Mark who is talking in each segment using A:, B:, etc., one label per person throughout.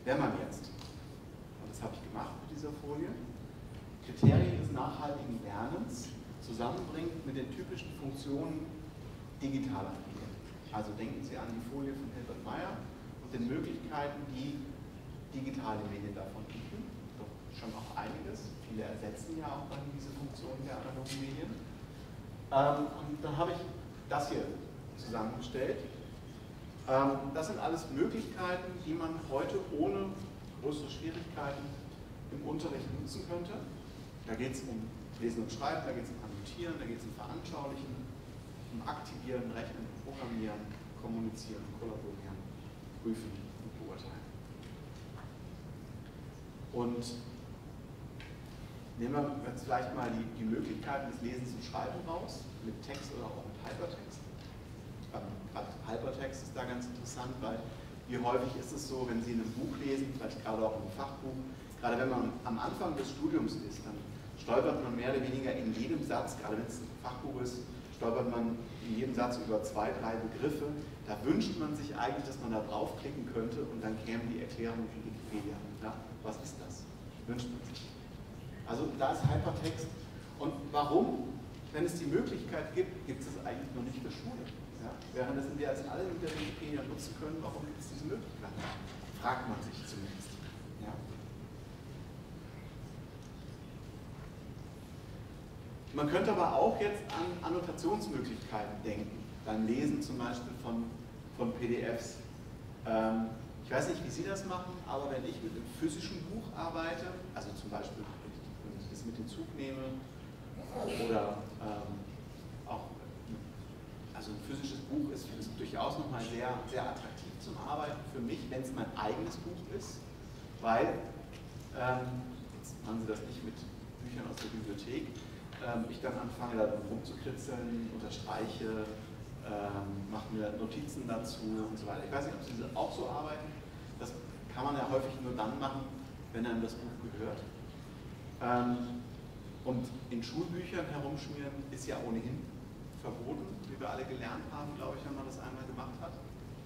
A: wenn man jetzt, und das habe ich gemacht mit dieser Folie, Kriterien des nachhaltigen Lernens zusammenbringt mit den typischen Funktionen digitaler Medien. Also denken Sie an die Folie von Hilbert Meyer und den Möglichkeiten, die digitale Medien davon bieten. Doch schon auch einiges. Viele ersetzen ja auch dann diese Funktionen der analogen Medien. Und dann habe ich das hier zusammengestellt. Das sind alles Möglichkeiten, die man heute ohne größere Schwierigkeiten im Unterricht nutzen könnte. Da geht es um Lesen und Schreiben, da geht es um Annotieren, da geht es um Veranschaulichen, um Aktivieren, Rechnen, Programmieren, Kommunizieren, Kollaborieren, Prüfen und Beurteilen. Und nehmen wir jetzt vielleicht mal die Möglichkeiten des Lesens und Schreibens raus, mit Text oder auch mit Hypertext. Gerade Hypertext ist da ganz interessant, weil wie häufig ist es so, wenn Sie in einem Buch lesen, vielleicht gerade auch in einem Fachbuch, gerade wenn man am Anfang des Studiums ist, dann stolpert man mehr oder weniger in jedem Satz, gerade wenn es ein Fachbuch ist, stolpert man in jedem Satz über 2, 3 Begriffe. Da wünscht man sich eigentlich, dass man da draufklicken könnte und dann käme die Erklärung in Wikipedia. Ja, was ist das? Wünscht man sich. Also da ist Hypertext. Und warum, wenn es die Möglichkeit gibt, gibt es es eigentlich noch nicht für Schule? Ja? Währenddessen wir als alle mit der Wikipedia nutzen können, warum gibt es diese Möglichkeit? Fragt man sich zumindest. Ja? Man könnte aber auch jetzt an Annotationsmöglichkeiten denken, beim Lesen zum Beispiel von PDFs. Ich weiß nicht, wie Sie das machen, aber wenn ich mit einem physischen Buch arbeite, also zum Beispiel, wenn ich das mit dem Zug nehme, oder auch, also ein physisches Buch ist durchaus nochmal sehr, sehr attraktiv zum Arbeiten für mich, wenn es mein eigenes Buch ist, weil, jetzt machen Sie das nicht mit Büchern aus der Bibliothek, ich dann anfange, da rumzukritzeln, unterstreiche, mache mir Notizen dazu und so weiter. Ich weiß nicht, ob Sie auch so arbeiten. Das kann man ja häufig nur dann machen, wenn einem das Buch gehört. Und in Schulbüchern herumschmieren ist ja ohnehin verboten, wie wir alle gelernt haben, glaube ich, wenn man das einmal gemacht hat.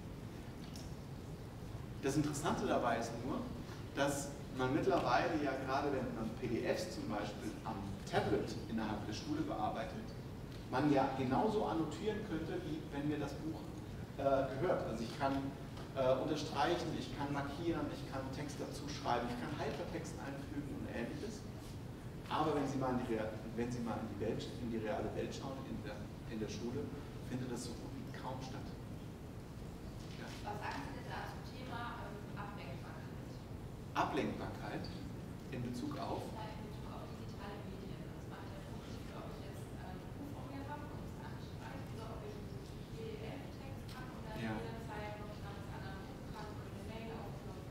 A: Das Interessante dabei ist nur, dass man mittlerweile ja gerade, wenn man PDFs zum Beispiel am Tablet innerhalb der Schule bearbeitet, man ja genauso annotieren könnte, wie wenn mir das Buch gehört. Also ich kann unterstreichen, ich kann markieren, ich kann Text dazu schreiben, ich kann Hypertext einfügen und Ähnliches. Aber wenn Sie mal in die reale Welt schauen, in der Schule, findet das so gut wie kaum statt. Ja.
B: Was sagen Sie denn da zum Thema Ablenkbarkeit?
A: Ablenkbarkeit in Bezug auf?
B: In Bezug auf digitale Medien. Das macht der Unterschied, ob ich jetzt ein Buch vor mir habe und es anschreibe, oder ob ich einen PDF-Text habe und dann jederzeit noch nach anderen kann oder eine Mail aufkommt.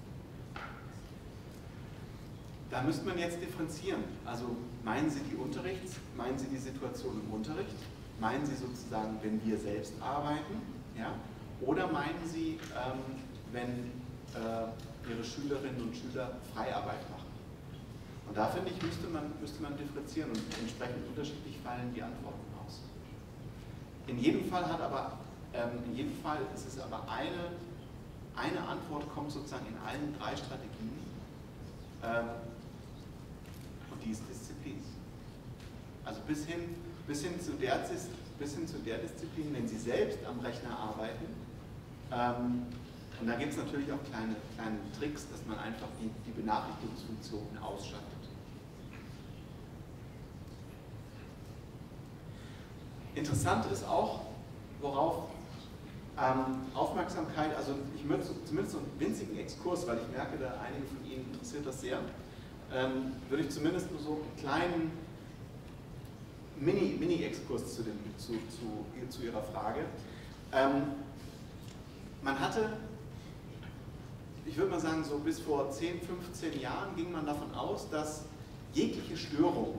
A: Da müsste man jetzt differenzieren. Also meinen Sie meinen Sie die Situation im Unterricht? Meinen Sie sozusagen, wenn wir selbst arbeiten? Ja? Oder meinen Sie, wenn Ihre Schülerinnen und Schüler Freiarbeit machen? Und da finde ich, müsste man differenzieren und entsprechend unterschiedlich fallen die Antworten aus. In jedem Fall ist es aber eine Antwort kommt sozusagen in allen 3 Strategien. Und die ist Disziplin. Also bis hin zu der Disziplin, wenn Sie selbst am Rechner arbeiten, und da gibt es natürlich auch kleine Tricks, dass man einfach die Benachrichtigungsfunktionen ausschaltet. Interessant ist auch, worauf Aufmerksamkeit, also ich möchte zumindest so einen winzigen Exkurs, weil ich merke, da einige von Ihnen interessiert das sehr, würde ich zumindest nur so einen kleinen Mini-Exkurs zu Ihrer Frage. Man hatte, ich würde mal sagen, so bis vor 10, 15 Jahren ging man davon aus, dass jegliche Störung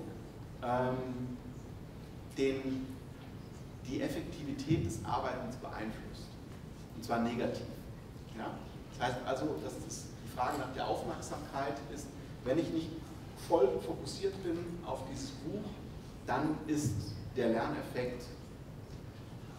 A: die Effektivität des Arbeitens beeinflusst. Und zwar negativ. Ja? Das heißt also, dass die Frage nach der Aufmerksamkeit ist, wenn ich nicht voll fokussiert bin auf dieses Buch, dann ist der Lerneffekt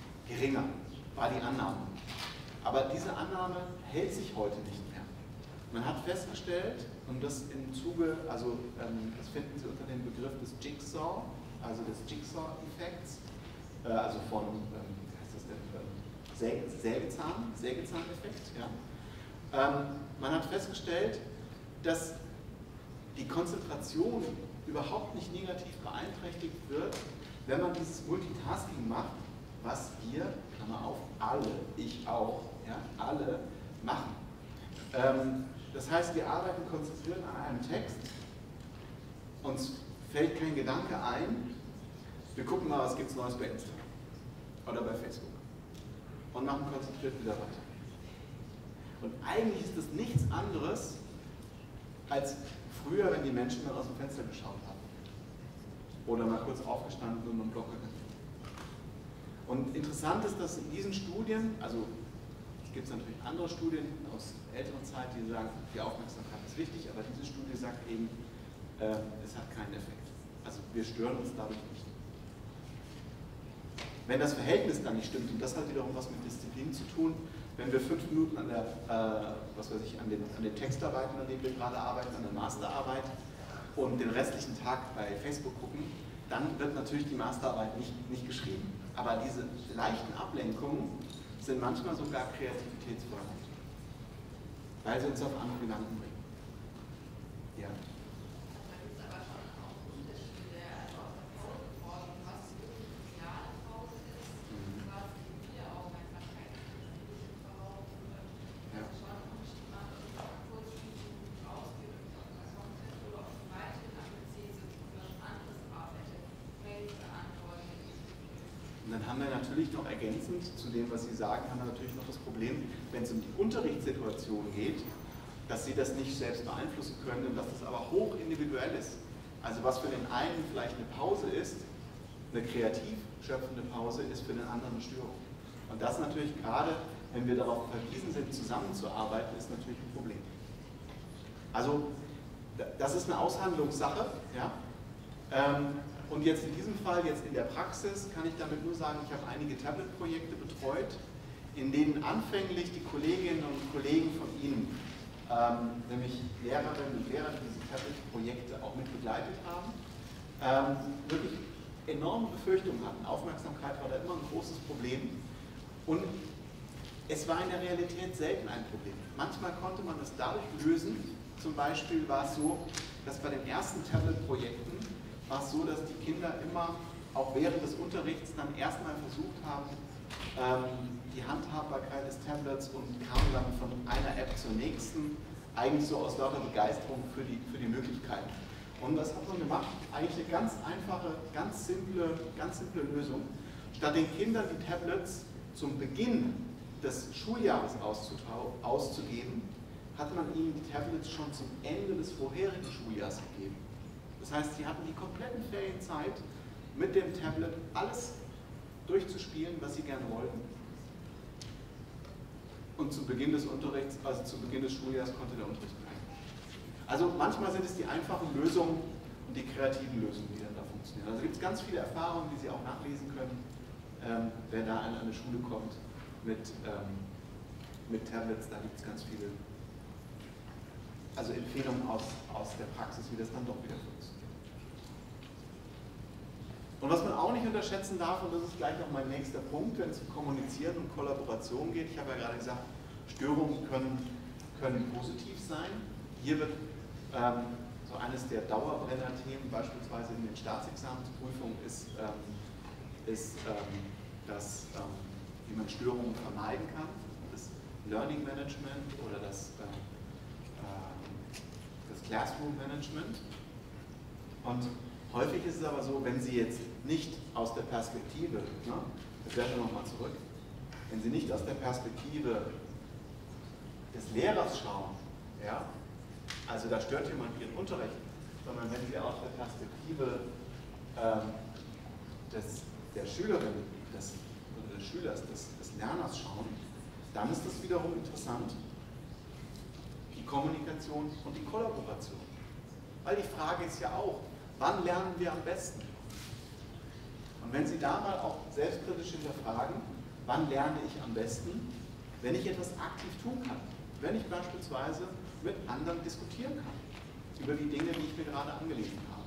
A: geringer, war die Annahme. Aber diese Annahme hält sich heute nicht mehr. Man hat festgestellt, und das im Zuge, also das finden Sie unter dem Begriff des Jigsaw, also des Jigsaw-Effekts, also von, wie heißt das denn, Sägezahn-Effekt. Ja? Man hat festgestellt, dass die Konzentration überhaupt nicht negativ beeinträchtigt wird, wenn man dieses Multitasking macht, was wir, Klammer auf, alle, ich auch, ja, alle machen. Das heißt, wir arbeiten konzentriert an einem Text, uns fällt kein Gedanke ein, wir gucken mal, was gibt es Neues bei Instagram oder bei Facebook und machen konzentriert wieder weiter. Und eigentlich ist das nichts anderes, als früher, wenn die Menschen dann aus dem Fenster geschaut haben. Oder mal kurz aufgestanden und einen Block gegangen. Und interessant ist, dass in diesen Studien, also es gibt natürlich andere Studien aus älteren Zeit, die sagen, die Aufmerksamkeit ist wichtig, aber diese Studie sagt eben, es hat keinen Effekt. Also wir stören uns dadurch nicht. Wenn das Verhältnis dann nicht stimmt, und das hat wiederum was mit Disziplin zu tun, wenn wir 5 Minuten an der, an den Textarbeiten, an denen wir gerade arbeiten, an der Masterarbeit und den restlichen Tag bei Facebook gucken, dann wird natürlich die Masterarbeit nicht geschrieben. Aber diese leichten Ablenkungen sind manchmal sogar kreativitätsfördernd, weil sie uns auf andere Gedanken bringen. Ja.
B: Da gibt es aber schon auch Unterschiede, also aus der Pausenforschung, was wirklich reale Pause ist, was die Wiederaufmerksamkeit ist, also schon ein Unterschied macht, ob man kurz 5 Minuten rausgeht und auf das Content oder auf die weiteren am PC sitzt und was anderes arbeitet, Mails beantwortet.
A: Und dann haben wir natürlich noch ergänzend zu dem, was Sie sagen, haben wir natürlich noch das Problem, wenn es um die Unterrichtssituation geht, dass Sie das nicht selbst beeinflussen können und dass das aber hoch individuell ist. Also was für den einen vielleicht eine Pause ist, eine kreativ schöpfende Pause, ist für den anderen eine Störung. Und das natürlich gerade, wenn wir darauf verwiesen sind, zusammenzuarbeiten, ist natürlich ein Problem. Also das ist eine Aushandlungssache, ja. Und jetzt in diesem Fall, jetzt in der Praxis, kann ich damit nur sagen, ich habe einige Tablet-Projekte betreut, in denen anfänglich die Kolleginnen und Kollegen von Ihnen, nämlich Lehrerinnen und Lehrer, die diese Tablet-Projekte auch mit begleitet haben, wirklich enorme Befürchtungen hatten. Aufmerksamkeit war da immer ein großes Problem und es war in der Realität selten ein Problem. Manchmal konnte man es dadurch lösen, zum Beispiel war es so, dass bei den ersten Tablet-Projekten war es so, dass die Kinder immer, auch während des Unterrichts, dann erstmal versucht haben, die Handhabbarkeit des Tablets und kamen dann von einer App zur nächsten, eigentlich so aus lauter Begeisterung für die Möglichkeiten. Und was hat man gemacht? Eigentlich eine ganz einfache, ganz simple Lösung. Statt den Kindern die Tablets zum Beginn des Schuljahres auszugeben, hat man ihnen die Tablets schon zum Ende des vorherigen Schuljahres gegeben. Das heißt, sie hatten die kompletten Ferienzeit mit dem Tablet alles durchzuspielen, was sie gerne wollten. Und zu Beginn des Unterrichts, also zu Beginn des Schuljahres, konnte der Unterricht beginnen. Also manchmal sind es die einfachen Lösungen und die kreativen Lösungen, die dann da funktionieren. Also gibt es ganz viele Erfahrungen, die Sie auch nachlesen können, wer da an eine Schule kommt mit Tablets, da gibt es ganz viele Empfehlungen aus der Praxis, wie das dann doch wieder funktioniert. Und was man auch nicht unterschätzen darf, und das ist gleich auch mein nächster Punkt, wenn es um Kommunizieren und Kollaboration geht, ich habe ja gerade gesagt, Störungen können positiv sein. Hier wird so eines der Dauerbrenner-Themen, beispielsweise in den Staatsexamensprüfungen, ist wie man Störungen vermeiden kann, das Learning Management oder das Classroom Management. Und häufig ist es aber so, wenn Sie jetzt nicht aus der Perspektive, das wäre schon nochmal zurück, wenn Sie nicht aus der Perspektive des Lehrers schauen, ja, also da stört jemand Ihren Unterricht, sondern wenn Sie aus der Perspektive der Schülerin oder des Schülers, des Lerners schauen, dann ist das wiederum interessant, die Kommunikation und die Kollaboration. Weil die Frage ist ja auch, wann lernen wir am besten? Und wenn Sie da mal auch selbstkritisch hinterfragen, wann lerne ich am besten, wenn ich etwas aktiv tun kann. Wenn ich beispielsweise mit anderen diskutieren kann. Über die Dinge, die ich mir gerade angelesen habe.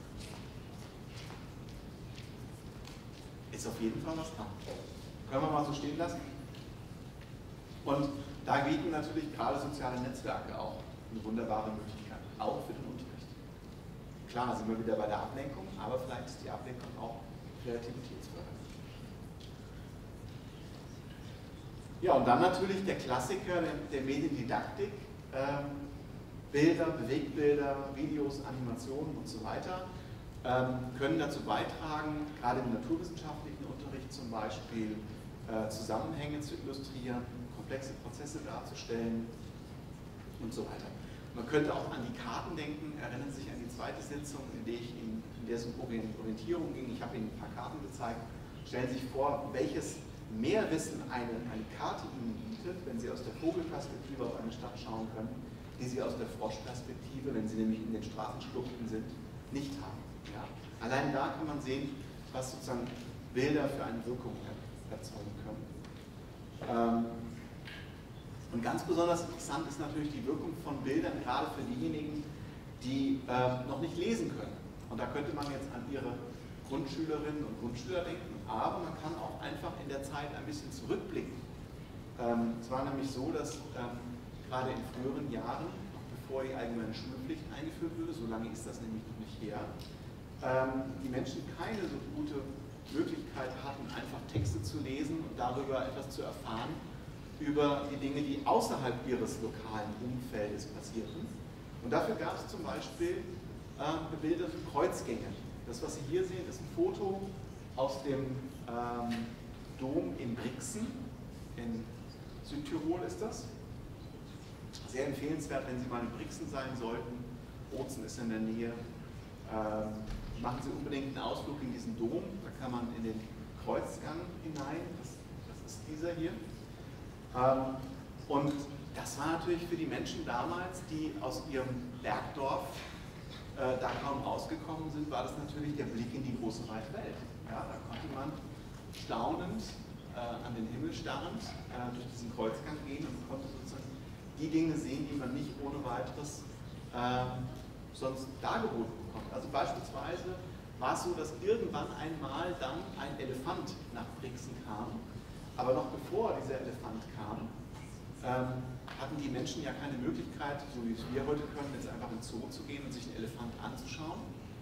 A: Ist auf jeden Fall was dran. Können wir mal so stehen lassen? Und da bieten natürlich gerade soziale Netzwerke auch eine wunderbare Möglichkeit, auch für den Unterricht. Klar, sind wir wieder bei der Ablenkung, aber vielleicht ist die Ablenkung auch kreativitätsfördernd. Ja, und dann natürlich der Klassiker der Mediendidaktik, Bilder, Bewegtbilder, Videos, Animationen und so weiter, können dazu beitragen, gerade im naturwissenschaftlichen Unterricht zum Beispiel, Zusammenhänge zu illustrieren, komplexe Prozesse darzustellen und so weiter. Man könnte auch an die Karten denken, erinnern Sie sich an die zweite Sitzung, in der es um Orientierung ging. Ich habe Ihnen ein paar Karten gezeigt. Stellen Sie sich vor, welches Mehrwissen eine Karte Ihnen bietet, wenn Sie aus der Vogelperspektive auf eine Stadt schauen können, die Sie aus der Froschperspektive, wenn Sie nämlich in den Straßenschluchten sind, nicht haben. Ja? Allein da kann man sehen, was sozusagen Bilder für eine Wirkung erzeugen können. Und ganz besonders interessant ist natürlich die Wirkung von Bildern, gerade für diejenigen, die noch nicht lesen können. Und da könnte man jetzt an Ihre Grundschülerinnen und Grundschüler denken, aber man kann auch einfach in der Zeit ein bisschen zurückblicken. Es war nämlich so, dass gerade in früheren Jahren, noch bevor die allgemeine Schulpflicht eingeführt wurde, so lange ist das nämlich noch nicht her, die Menschen keine so gute Möglichkeit hatten, einfach Texte zu lesen und darüber etwas zu erfahren, über die Dinge, die außerhalb ihres lokalen Umfeldes passierten. Und dafür gab es zum Beispiel bebilderte Kreuzgänge. Das, was Sie hier sehen, ist ein Foto aus dem Dom in Brixen, in Südtirol ist das. Sehr empfehlenswert, wenn Sie mal in Brixen sein sollten. Bozen ist in der Nähe. Machen Sie unbedingt einen Ausflug in diesen Dom. Da kann man in den Kreuzgang hinein. Das ist dieser hier. Und das war natürlich für die Menschen damals, die aus ihrem Bergdorf da kaum rausgekommen sind, war das natürlich der Blick in die große weite Welt. Ja, da konnte man staunend, an den Himmel starrend, durch diesen Kreuzgang gehen und konnte sozusagen die Dinge sehen, die man nicht ohne weiteres sonst dargeboten bekommt. Also beispielsweise war es so, dass irgendwann einmal dann ein Elefant nach Brixen kam, aber noch bevor dieser Elefant kam, hatten die Menschen ja keine Möglichkeit, so wie wir heute können, jetzt einfach ins Zoo zu gehen und sich einen Elefant anzuschauen,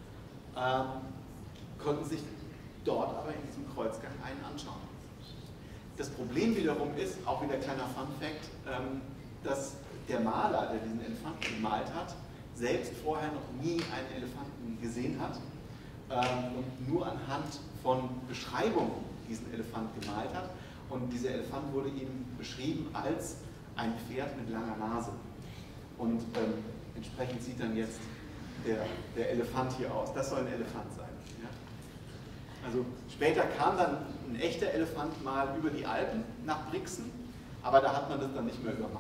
A: konnten sich dort aber in diesem Kreuzgang einen anschauen. Das Problem wiederum ist, auch wieder kleiner Fun-Fact, dass der Maler, der diesen Elefanten gemalt hat, selbst vorher noch nie einen Elefanten gesehen hat und nur anhand von Beschreibungen diesen Elefant gemalt hat. Und dieser Elefant wurde ihm beschrieben als ein Pferd mit langer Nase. Und entsprechend sieht dann jetzt der Elefant hier aus. Das soll ein Elefant sein. Ja? Also später kam dann ein echter Elefant mal über die Alpen nach Brixen, aber da hat man das dann nicht mehr übermalt.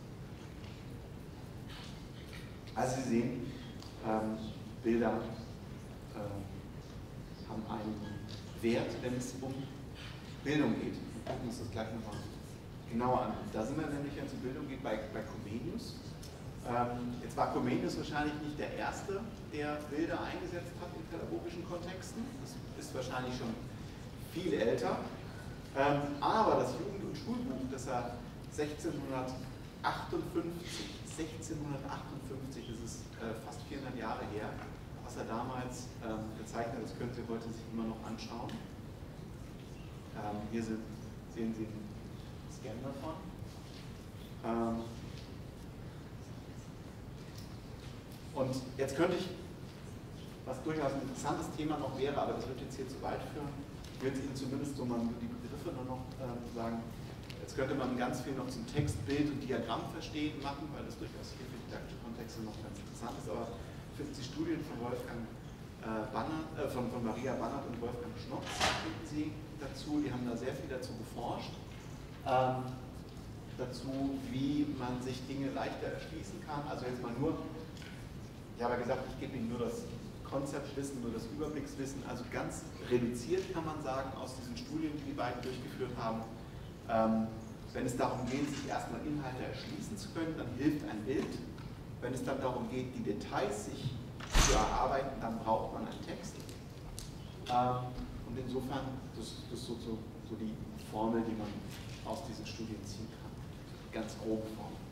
A: Also Sie sehen, Bilder haben einen Wert, wenn es um Bildung geht. Wir gucken uns das gleich nochmal genauer an. Da sind wir nämlich, wenn es um Bildung geht, bei Comenius. Jetzt war Comenius wahrscheinlich nicht der Erste, der Bilder eingesetzt hat in pädagogischen Kontexten. Das ist wahrscheinlich schon viel älter. Aber das Jugend- und Schulbuch, das er 1658, das ist fast 400 Jahre her, was er damals gezeichnet hat, das können Sie heute sich immer noch anschauen. Hier sehen Sie einen Scan davon. Und jetzt könnte ich, was durchaus ein interessantes Thema noch wäre, aber das wird jetzt hier zu weit führen, ich will Ihnen zumindest so mal die Begriffe nur noch sagen. Jetzt könnte man ganz viel noch zum Text, Bild und Diagramm verstehen machen, weil das durchaus hier für didaktische Kontexte noch ganz interessant ist. Aber finden Sie Studien von von Maria Bannert und Wolfgang Schnotz, finden Sie dazu. Die haben da sehr viel dazu geforscht. Dazu, wie man sich Dinge leichter erschließen kann. Also jetzt mal nur, ich habe ja gesagt, ich gebe Ihnen nur das Konzeptwissen, nur das Überblickswissen, also ganz reduziert kann man sagen, aus diesen Studien, die die beiden durchgeführt haben. Wenn es darum geht, sich erstmal Inhalte erschließen zu können, dann hilft ein Bild. Wenn es dann darum geht, die Details sich zu erarbeiten, dann braucht man einen Text. Und insofern, das ist so die Formel, die man aus diesen Studien ziehen kann. Ganz grobe Formel.